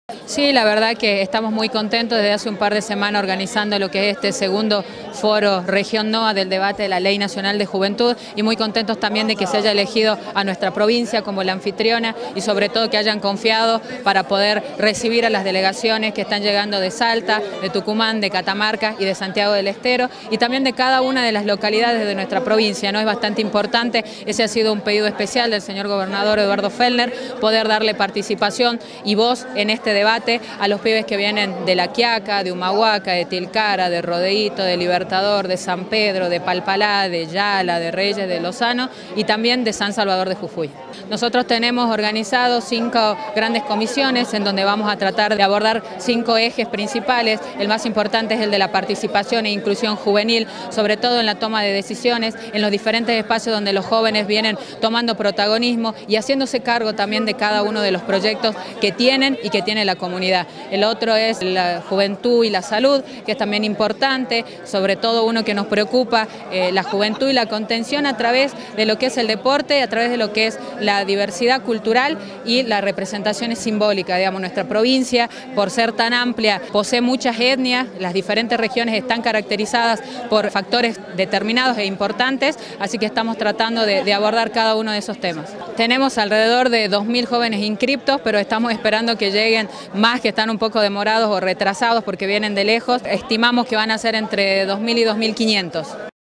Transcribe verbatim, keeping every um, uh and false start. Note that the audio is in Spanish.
Sí, la verdad que estamos muy contentos desde hace un par de semanas organizando lo que es este segundo foro Región NOA del debate de la Ley Nacional de Juventud y muy contentos también de que se haya elegido a nuestra provincia como la anfitriona y sobre todo que hayan confiado para poder recibir a las delegaciones que están llegando de Salta, de Tucumán, de Catamarca y de Santiago del Estero y también de cada una de las localidades de nuestra provincia, ¿no? Es bastante importante, ese ha sido un pedido especial del señor gobernador Eduardo Fellner, poder darle participación y voz en este debate a los pibes que vienen de La Quiaca, de Humahuaca, de Tilcara, de Rodeíto, de Libertador, de San Pedro, de Palpalá, de Yala, de Reyes, de Lozano y también de San Salvador de Jujuy. Nosotros tenemos organizado cinco grandes comisiones en donde vamos a tratar de abordar cinco ejes principales. El más importante es el de la participación e inclusión juvenil, sobre todo en la toma de decisiones, en los diferentes espacios donde los jóvenes vienen tomando protagonismo y haciéndose cargo también de cada uno de los proyectos que tienen y que tiene la comunidad. El otro es la juventud y la salud, que es también importante, sobre todo uno que nos preocupa, eh, la juventud y la contención a través de lo que es el deporte, a través de lo que es la diversidad cultural y las representaciones simbólicas. Digamos, nuestra provincia, por ser tan amplia, posee muchas etnias, las diferentes regiones están caracterizadas por factores determinados e importantes, así que estamos tratando de, de abordar cada uno de esos temas. Tenemos alrededor de dos mil jóvenes inscriptos, pero estamos esperando que lleguen más, que están un poco demorados o retrasados porque vienen de lejos. Estimamos que van a ser entre dos mil y dos mil quinientos.